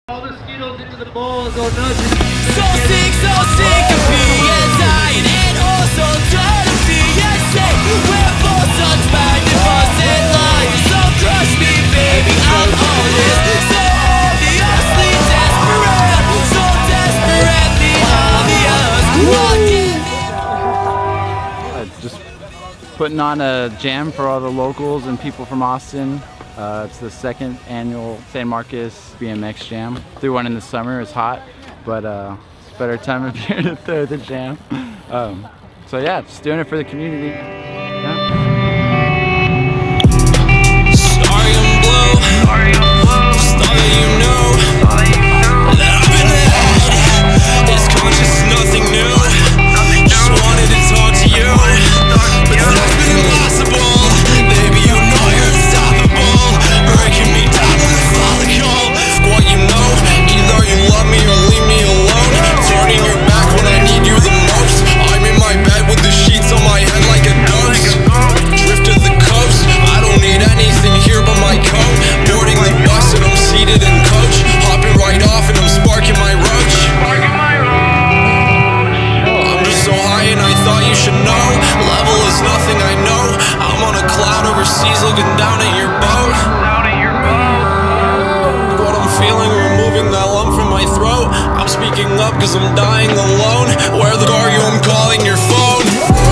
All the Skittles into the bowls or nothing. So sick of being dying and also tired of being sick. We're both such magnificent liars. So crush me, baby, I'm all this. So obviously desperate, so desperately obvious. Just putting on a jam for all the locals and people from Austin. It's the second annual San Marcos Bmx Jam. Threw one in the summer, it's hot, but it's a better time of year to throw the jam. So yeah, just doing it for the community. Yeah. Sorry I'm blue, just thought that you know that I've been ahead. It's conscious, nothing new. Just wanted to talk to you, but that's been impossible. Baby, you know you're unstoppable, breaking me down with a follicle. What you know, either you love me or leave me alone. Turning your back when I need you the most. I'm in my bed with the sheets on my head like a ghost. Drift to the coast, I don't need anything here but my coat. Boarding the bus and I'm seated in coach. Hopping right off and I'm sparking my roach. I'm just so high and I thought you should know. Level is nothing I know. I'm on a cloud overseas looking down at your boat. What I'm feeling, removing that lump from my throat. I'm speaking up cause I'm dying alone. Where the are you? I'm calling your phone.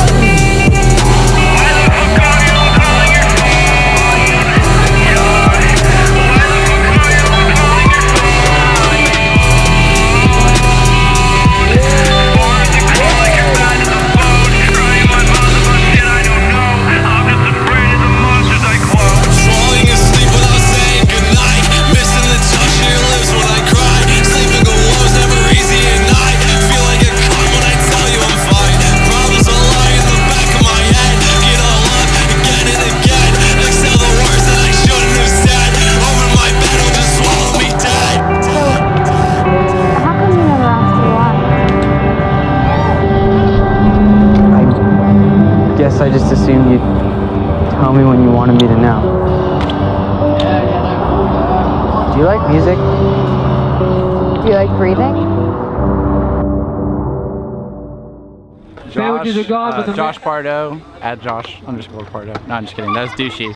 I just assumed you'd tell me when you wanted me to know. Do you like music? Do you like breathing? Josh Pardo, @Josh_Pardo. No, I'm just kidding. That's douchey.